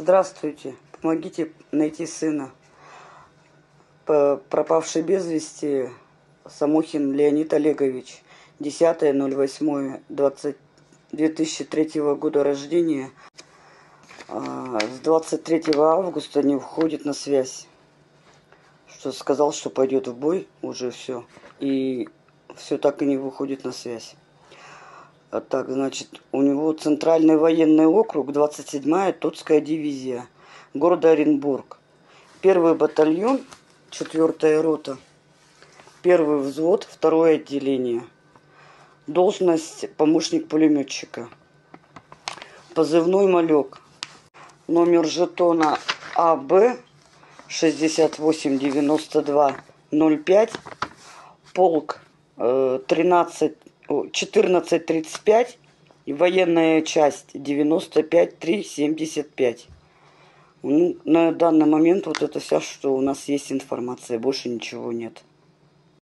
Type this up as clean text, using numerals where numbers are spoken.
Здравствуйте. Помогите найти сына. Пропавший без вести Самохин Леонид Олегович. 10.08.2003 года рождения. С 23 августа не выходит на связь. Что сказал, что пойдет в бой, уже все. И все так и не выходит на связь. Так, значит, у него Центральный военный округ, 27-я Тотская дивизия, города Оренбург. 1-й батальон, 4-я рота, 1-й взвод, 2-е отделение. Должность помощник пулеметчика. Позывной «Малек». Номер жетона АБ 689205, полк 1435 и военная часть 95375. Ну, на данный момент вот это вся, что у нас есть информация, больше ничего нет.